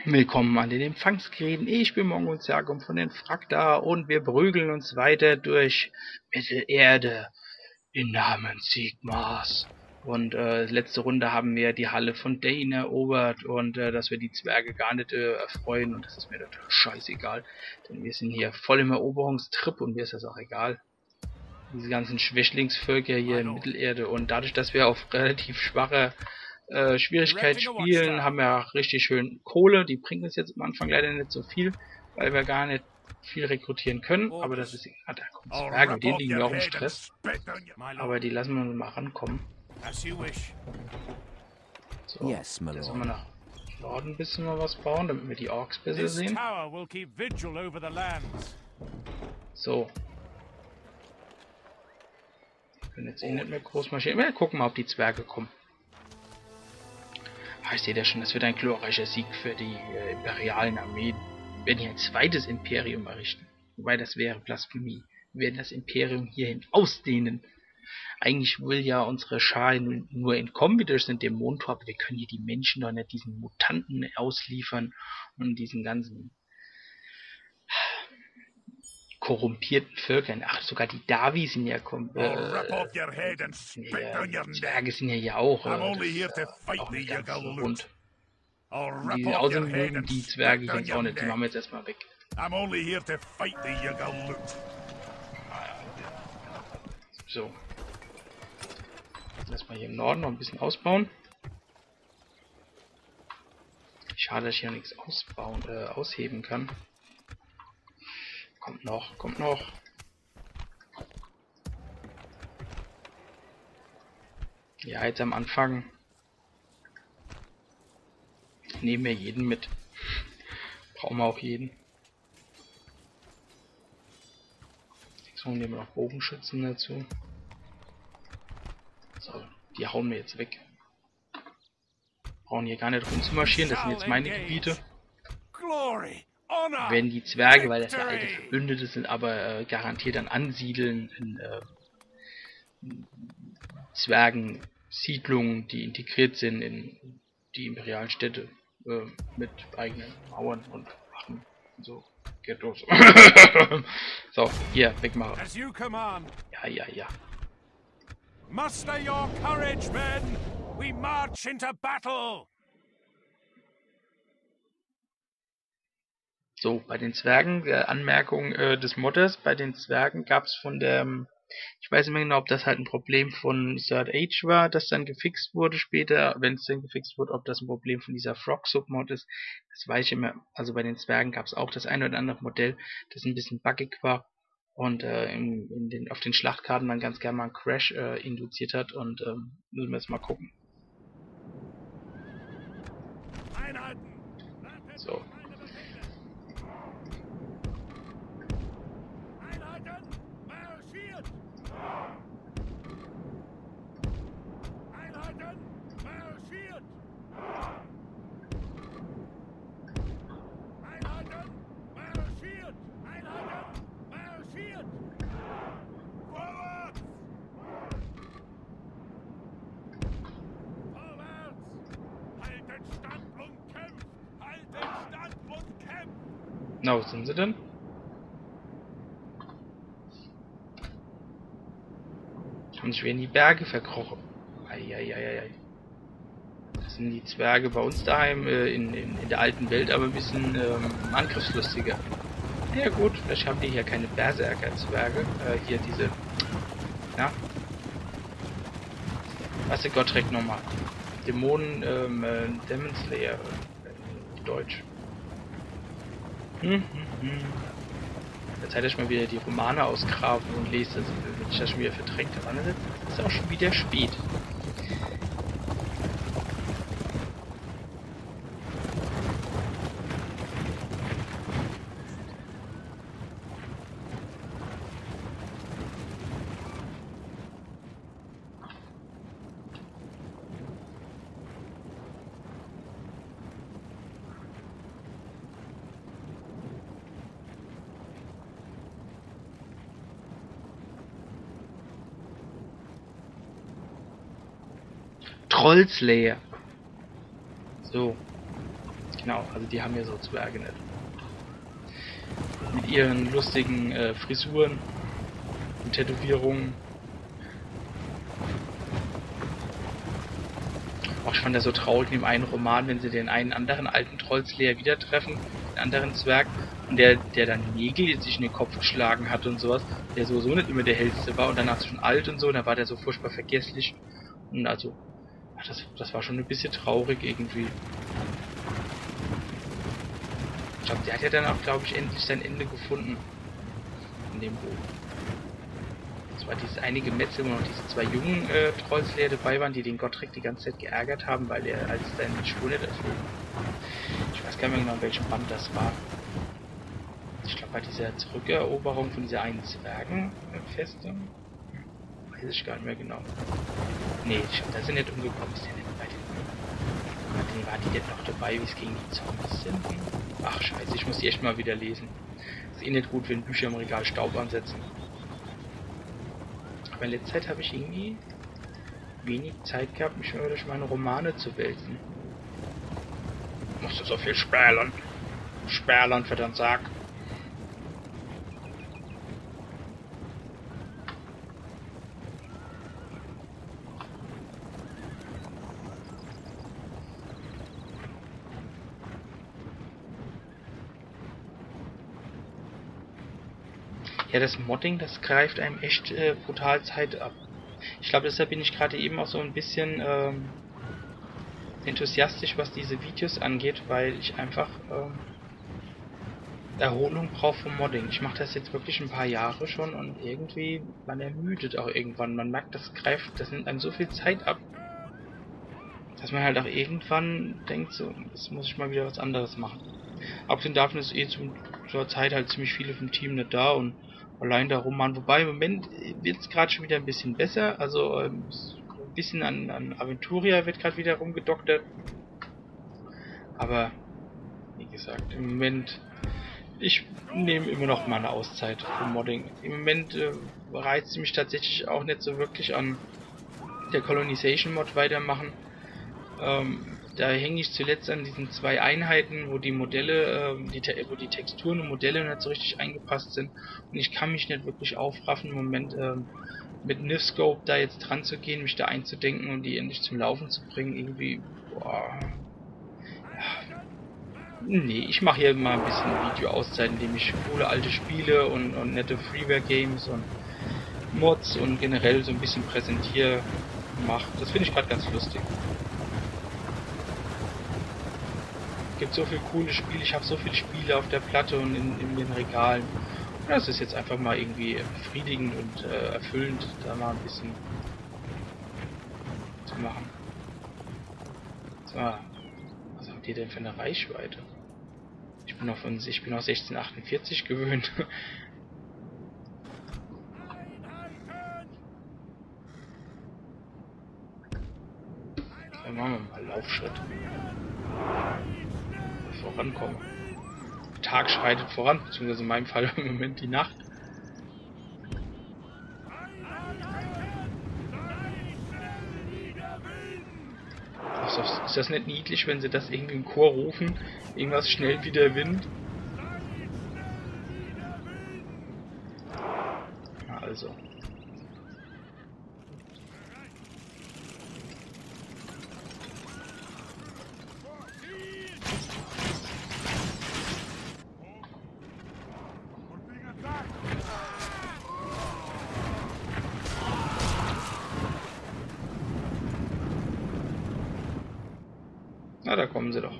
Willkommen an den Empfangsgeräten. Ich bin Mongo Zergum von den Frakta und wir prügeln uns weiter durch Mittelerde in Namen Sigmars. Und letzte Runde haben wir die Halle von Dane erobert und dass wir die Zwerge gar nicht erfreuen, und das ist mir total scheißegal, denn wir sind hier voll im Eroberungstrip und mir ist das auch egal. Diese ganzen Schwächlingsvölker hier in Mittelerde, und dadurch, dass wir auf relativ schwacher Schwierigkeit spielen, haben wir auch richtig schön Kohle. Die bringt uns jetzt am Anfang leider nicht so viel, weil wir gar nicht viel rekrutieren können, aber das ist egal. Da kommen Zwerge, mit denen liegen wir auch im Stress, aber die lassen wir mal rankommen. So, jetzt sollen wir nach Norden ein bisschen mal was bauen, damit wir die Orks besser sehen. So. Wir können jetzt eh nicht mehr groß marschieren. Wir gucken mal, ob die Zwerge kommen. Ich sehe ja schon, das wird ein glorreicher Sieg für die imperialen Armeen. Wir werden hier ein zweites Imperium errichten. Wobei, das wäre Blasphemie. Wir werden das Imperium hierhin ausdehnen. Eigentlich will ja unsere Schar nur entkommen wie durch den Dämonentor, aber wir können hier die Menschen doch nicht diesen Mutanten ausliefern und diesen ganzen korrumpierten Völkern. Ach, sogar die Davi sind ja Zwerge sind ja hier auch, auch nicht ganz so rund. Die außen die Zwerge jetzt auch nicht, die machen wir jetzt erstmal weg. So. Erstmal hier im Norden noch ein bisschen ausbauen. Schade, dass ich hier nichts ausheben kann. Kommt noch, kommt noch. Ja, jetzt am Anfang nehmen wir jeden mit. Brauchen wir auch jeden. So, nehmen wir noch Bogenschützen dazu. So, die hauen wir jetzt weg. Brauchen hier gar nicht rumzumarschieren, das sind jetzt meine Gebiete. Werden die Zwerge, weil das ja alte Verbündete sind, aber garantiert dann ansiedeln in Zwergensiedlungen, die integriert sind in die imperialen Städte mit eigenen Mauern und Wachen und so. Geht los. So, hier, wegmachen. Ja, ja, ja. Muster your courage, men! We march into battle! So, bei den Zwergen, Anmerkung des Modders, bei den Zwergen gab es von der, ich weiß nicht mehr genau, ob das halt ein Problem von Third Age war, das dann gefixt wurde später, wenn es dann gefixt wurde, ob das ein Problem von dieser Frog-Sub-Mod ist, das weiß ich immer. Also bei den Zwergen gab es auch das eine oder andere Modell, das ein bisschen buggig war und auf den Schlachtkarten dann ganz gerne mal einen Crash induziert hat, und müssen wir jetzt mal gucken. So. Na, wo sind sie denn? Haben sich wieder in die Berge verkrochen. Eieieiei. Das sind die Zwerge bei uns daheim in der alten Welt, aber ein bisschen angriffslustiger. Ja gut, vielleicht haben die hier keine Berserker-Zwerge. Hier diese... Ja? Was der Gott trägt nochmal? Dämonen, Demon Slayer, Deutsch. Jetzt hätte ich mal wieder die Romane ausgraben und lese, also, wenn ich das schon wieder verdrängt habe. Das ist auch schon wieder spät. Trollslayer. So. Genau, also die haben ja so Zwerge nicht. Mit ihren lustigen Frisuren und Tätowierungen. Auch ich fand das so traurig in dem einen Roman, wenn sie den einen anderen alten Trollslayer wieder treffen, den anderen Zwerg, und der dann Nägel sich in den Kopf geschlagen hat und sowas, der sowieso nicht immer der hellste war und danach schon alt und so, und da war der so furchtbar vergesslich. Und also, ach, das war schon ein bisschen traurig irgendwie. Ich glaube, der hat ja dann auch, glaube ich, endlich sein Ende gefunden in dem Buch. Das war dieses eine Gemetzel, wo noch diese zwei jungen Trollslayer dabei waren, die den Gottrick die ganze Zeit geärgert haben, weil er als seine Spur nicht erfüllt. Ich weiß gar nicht mehr genau, in welchem Band das war. Ich glaube, bei dieser Zurückeroberung von dieser einen Zwergenfestung. Weiß ich gar nicht mehr genau. Nee, ich glaube, da sind nicht umgekommen. Ist der nicht bei den... War die denn noch dabei, wie es gegen die Zombies sind? Ach, scheiße, ich muss die echt mal wieder lesen. Ist eh nicht gut, wenn Bücher im Regal Staub ansetzen. Aber in letzter Zeit habe ich irgendwie wenig Zeit gehabt, mich mal durch meine Romane zu wälzen. Musste so viel sperlern. Sperlern für den Sack. Ja, das Modding, das greift einem echt brutal Zeit ab. Ich glaube, deshalb bin ich gerade eben auch so ein bisschen enthusiastisch, was diese Videos angeht, weil ich einfach Erholung brauche vom Modding. Ich mache das jetzt wirklich ein paar Jahre schon und irgendwie, man ermüdet auch irgendwann. Man merkt, das nimmt einem so viel Zeit ab, dass man halt auch irgendwann denkt, so, jetzt muss ich mal wieder was anderes machen. Abgesehen davon ist zur Zeit halt ziemlich viele vom Team nicht da und allein der Roman, wobei im Moment wird es gerade schon wieder ein bisschen besser, also ein bisschen an Aventuria wird gerade wieder rumgedoktert, aber wie gesagt, im Moment, ich nehme immer noch mal eine Auszeit vom Modding. Im Moment reizt mich tatsächlich auch nicht so wirklich an der Colonization Mod weitermachen. Da hänge ich zuletzt an diesen zwei Einheiten, wo die Modelle, wo die Texturen und Modelle nicht so richtig eingepasst sind. Und ich kann mich nicht wirklich aufraffen, im Moment mit Nifscope da jetzt dran zu gehen, mich da einzudenken und die endlich zum Laufen zu bringen. Irgendwie, boah. Nee, ich mache hier mal ein bisschen Video-Auszeit, indem ich coole alte Spiele und nette Freeware-Games und Mods und generell so ein bisschen mache. Das finde ich gerade ganz lustig. Es gibt so viele coole Spiele, ich habe so viele Spiele auf der Platte und in den Regalen. Und das ist jetzt einfach mal irgendwie befriedigend und erfüllend, da mal ein bisschen zu machen. So, was habt ihr denn für eine Reichweite? Ich bin auf 1648 gewöhnt. Dann machen wir mal Laufschritt. Vorankommen. Der Tag schreitet voran, beziehungsweise in meinem Fall im Moment die Nacht. Ist das nicht niedlich, wenn sie das irgendwie im Chor rufen? Irgendwas schnell wie der Wind? Na also. Na, da kommen sie doch.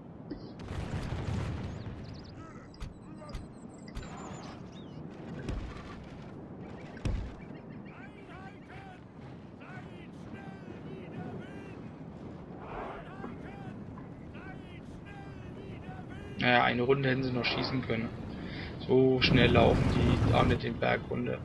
Naja, eine Runde hätten sie noch schießen können. So schnell laufen die auch nicht den Berg runter.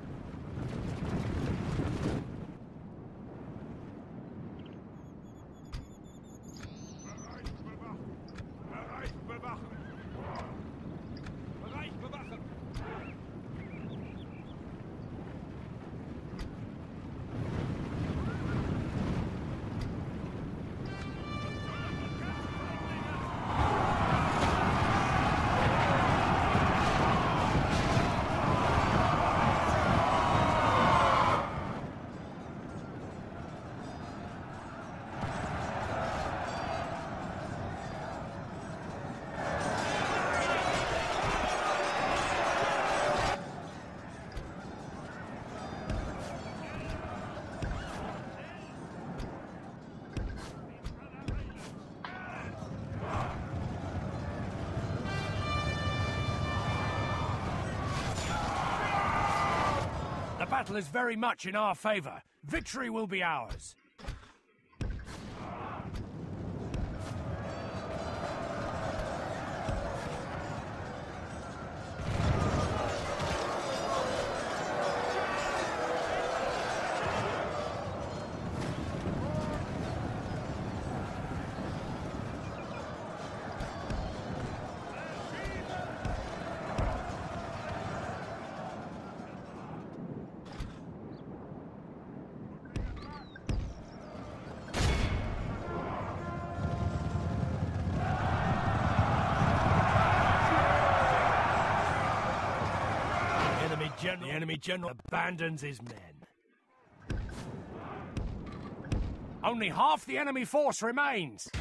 battle is very much in our favor. Victory will be ours. The enemy general abandons his men. Only half the enemy force remains.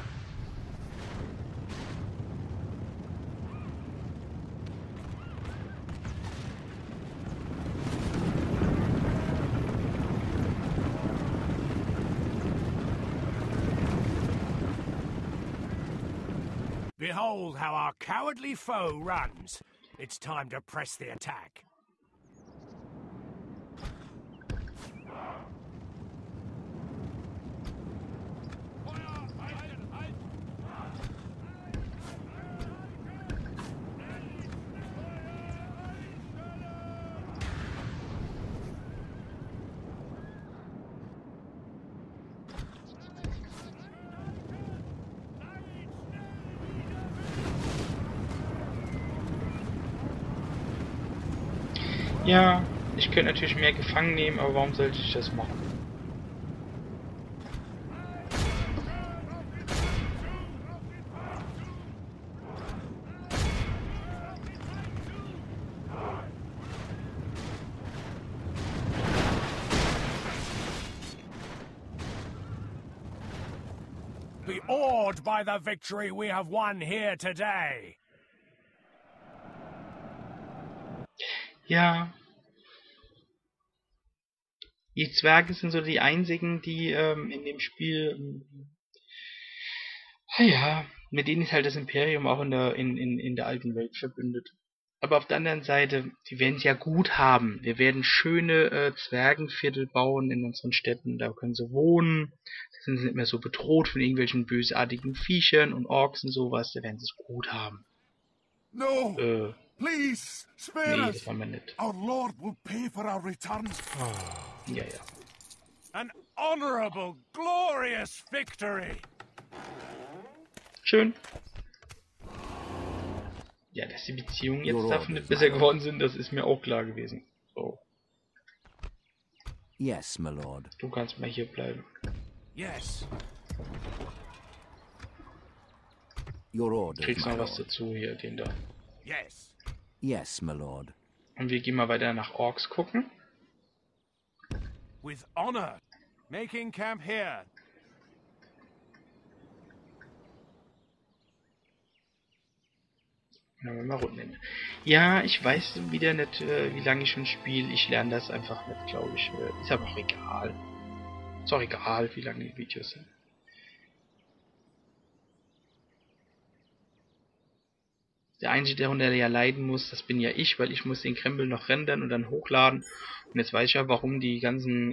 Behold how our cowardly foe runs. It's time to press the attack. Ja, ich könnte natürlich mehr gefangen nehmen, aber warum sollte ich das machen? Be awed by the victory we have won here today. Ja. Die Zwerge sind so die einzigen, die in dem Spiel, ja, mit denen ist halt das Imperium auch in der alten Welt verbündet. Aber auf der anderen Seite, die werden es ja gut haben. Wir werden schöne Zwergenviertel bauen in unseren Städten. Da können sie wohnen. Da sind sie nicht mehr so bedroht von irgendwelchen bösartigen Viechern und Orks und sowas. Da werden sie es gut haben. No! Please, spare Nee, us! das war mir nicht. Our Lord will pay for our return. Ja, ja. An honorable, glorious victory! Schön. Ja, dass die Beziehungen jetzt davon nicht besser geworden sind, das ist mir auch klar gewesen. So. Yes, my lord. Du kannst mal hier bleiben. Yes. Your orders, Kriegst my noch was lord. dazu hier, den da. Yes. Yes, my lord. Und wir gehen mal weiter nach Orks gucken. With honor. Making camp here. Dann wollen wir mal runternehmen. Ja, ich weiß wieder nicht, wie lange ich schon spiele. Ich lerne das einfach nicht, glaube ich. Ist aber auch egal. Ist auch egal, wie lange die Videos sind. Der Einzige, der darunter ja leiden muss, das bin ja ich, weil ich muss den Krempel noch rendern und dann hochladen. Und jetzt weiß ich ja, warum die ganzen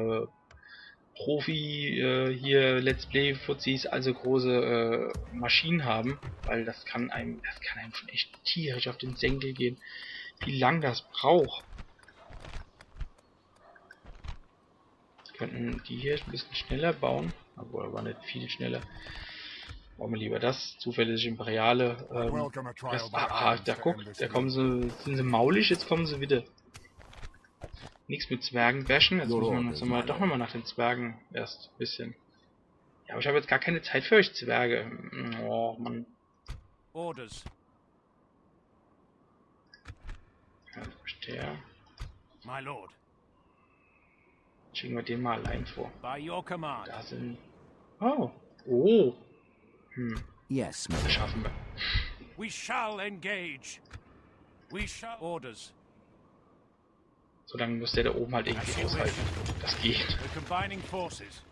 Profi hier Let's Play Fuzis also große Maschinen haben, weil das kann einem schon echt tierisch auf den Senkel gehen, wie lang das braucht. Könnten die hier ein bisschen schneller bauen, aber war nicht viel schneller. Wollen wir lieber das, zuverlässige Imperiale. Da guckt, da kommen sie, sind sie maulig, jetzt kommen sie wieder. Nichts mit Zwergen bashen, jetzt müssen wir uns doch nochmal nach den Zwergen erst ein bisschen. Ja, aber ich habe jetzt gar keine Zeit für euch Zwerge. Oh, Mann. Orders. Ja, verstehe. My lord. Schicken wir den mal allein vor. By your command. Da sind... Oh. Oh. Yes, my Das lord. schaffen wir. We shall engage. We shall orders. Solange muss der da oben halt irgendwie aushalten. Das geht. We're combining forces.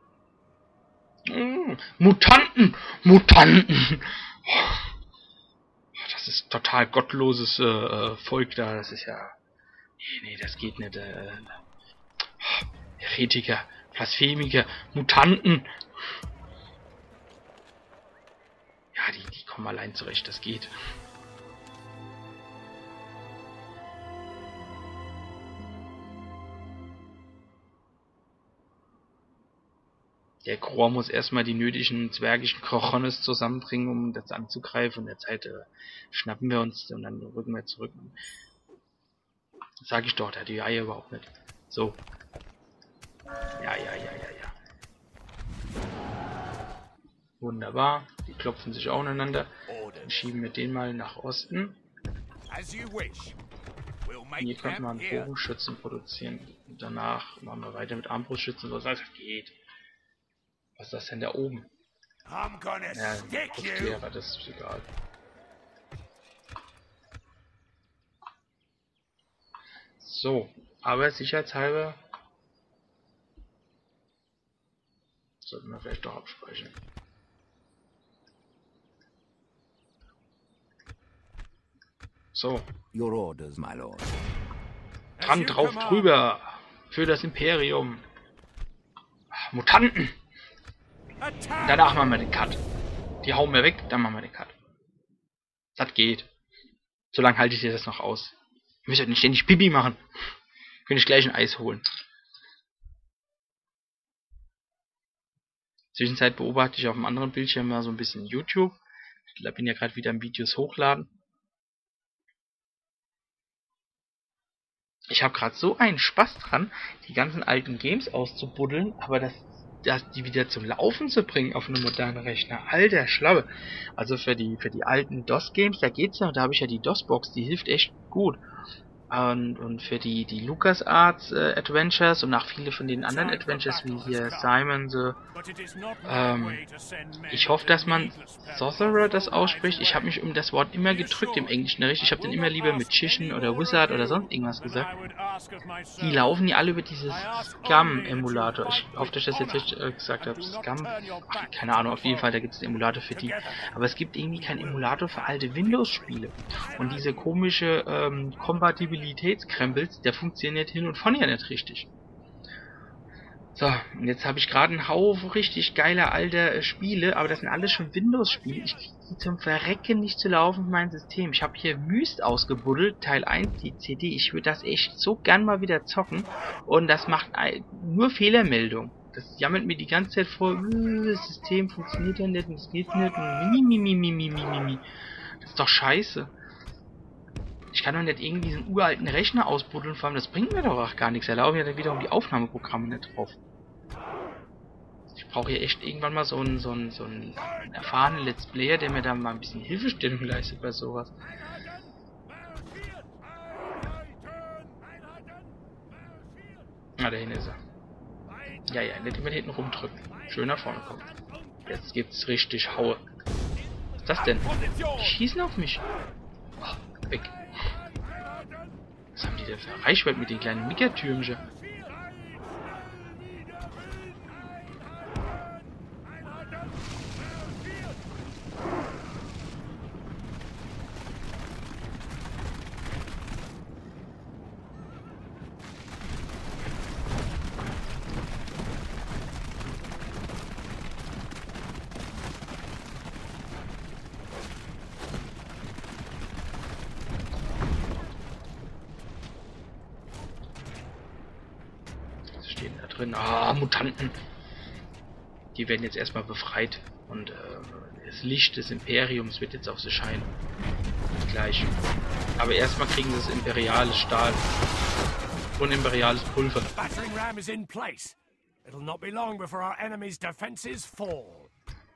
Mutanten! Mutanten! Das ist total gottloses Volk da. Das ist ja Nee, das geht nicht. Heretiker, Blasphemiker, Mutanten. Ja, die kommen allein zurecht, das geht. Der Gror muss erstmal die nötigen zwergischen Krochones zusammenbringen, um das anzugreifen. Und in der Zeit schnappen wir uns und dann rücken wir zurück. Sag ich doch, der hat die Eier überhaupt nicht. So. Ja. Wunderbar. Die klopfen sich auch aneinander. Dann schieben wir den mal nach Osten. Hier könnte man Bogenschützen produzieren. Und danach machen wir weiter mit Armbrustschützen, so das geht. Was ist das denn da oben? Ja, Brustlehrer, das ist egal. So, aber sicherheitshalber sollten wir vielleicht doch abspeichern. So. Your orders, my lord. Dran drauf drüber. Für das Imperium. Mutanten. Danach machen wir den Cut. Die hauen wir weg, dann machen wir den Cut. Das geht. Solange halte ich dir das noch aus. Ich möchte nicht ständig Pipi machen. Könnte ich gleich ein Eis holen. Zwischenzeit beobachte ich auf dem anderen Bildschirm mal so ein bisschen YouTube. Ich bin ja gerade wieder am Videos hochladen. Ich habe gerade so einen Spaß dran, die ganzen alten Games auszubuddeln, aber die wieder zum Laufen zu bringen auf einem modernen Rechner. Alter Schlaue. Also für die alten DOS-Games, da geht's noch, da habe ich ja die DOS-Box, die hilft echt gut. Und für die LucasArts Adventures und auch viele von den anderen Adventures wie hier Simon, ich hoffe, dass man Sorcerer das ausspricht. Ich habe mich um das Wort immer gedrückt im Englischen. Ich habe dann immer lieber mit Magician oder Wizard oder sonst irgendwas gesagt. Die laufen ja alle über dieses Scum-Emulator. Ich hoffe, dass ich das jetzt richtig gesagt habe. Scum? Ach, keine Ahnung, auf jeden Fall, da gibt es einen Emulator für die. Aber es gibt irgendwie keinen Emulator für alte Windows-Spiele. Und diese komische Kompatibilitätskrempels, der funktioniert hin und von ja nicht richtig. So, und jetzt habe ich gerade einen Haufen richtig geiler alter Spiele, aber das sind alles schon Windows-Spiele. Ich kriege die zum Verrecken nicht zu laufen in mein System. Ich habe hier Myst ausgebuddelt, Teil 1, die CD. Ich würde das echt so gern mal wieder zocken. Und das macht nur Fehlermeldung. Das jammert mir die ganze Zeit vor, das System funktioniert ja nicht und es geht nicht und Das ist doch scheiße. Ich kann doch nicht irgendwie diesen uralten Rechner ausbuddeln, vor allem das bringt mir doch auch gar nichts. Da laufen ja dann wiederum die Aufnahmeprogramme nicht drauf. Ich brauche hier echt irgendwann mal so einen erfahrenen Let's Player, der mir da mal ein bisschen Hilfestellung leistet bei sowas. Ah, da hinten ist er. Ja, nicht immer hinten rumdrücken. Schön nach vorne kommen. Jetzt gibt's richtig Haue. Was ist das denn? Die schießen auf mich. Oh, weg. Was haben die denn für Reichweite mit den kleinen Mickertürmchen? Drin. Ah, Mutanten. Die werden jetzt erstmal befreit. Und das Licht des Imperiums wird jetzt auf sie scheinen. Gleich. Aber erstmal kriegen sie das imperiales Stahl. Und imperiales Pulver. The battering ram is in place. It'll not be long before our enemy's defenses fall.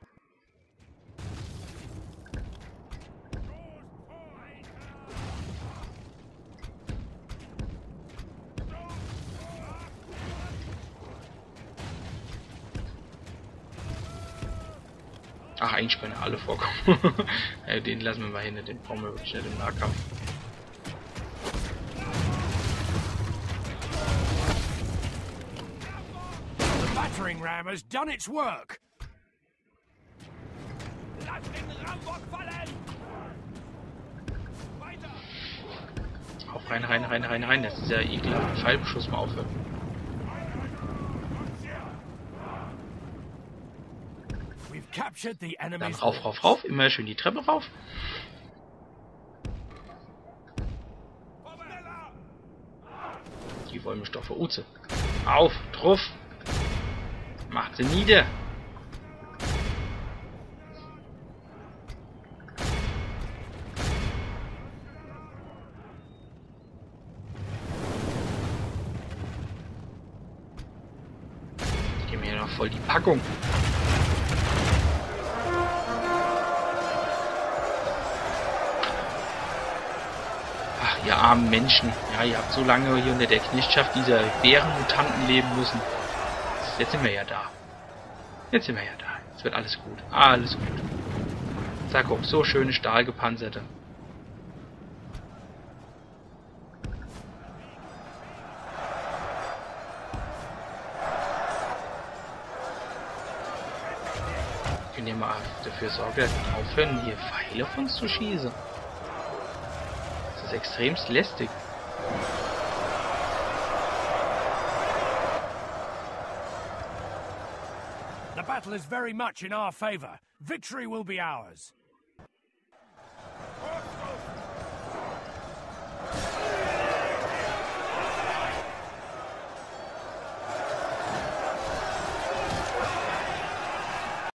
Ach, eigentlich können alle vorkommen. Ja, den lassen wir mal hin, den brauchen wir wirklich nicht im Nahkampf. The battering ram has done its work. Auf Rein, rein, rein, rein, rein. Das ist ja ekelhaft. Pfeilbeschuss mal aufhören. Dann rauf, rauf, rauf. Immer schön die Treppe rauf. Die wollen mich doch für Uze. Auf, drauf. Macht sie nieder. Ich gebe mir noch voll die Packung. Ach, ihr armen Menschen. Ja, ihr habt so lange hier unter der Knechtschaft dieser Bärenmutanten leben müssen. Jetzt sind wir ja da. Jetzt sind wir ja da. Jetzt wird alles gut. Alles gut. Sag auch, so schöne Stahlgepanzerte. Könnt ihr mal dafür sorgen, dass die aufhören, hier Pfeile auf uns zu schießen? Das ist extremst lästig. The battle is very much in our favor. Victory will be ours.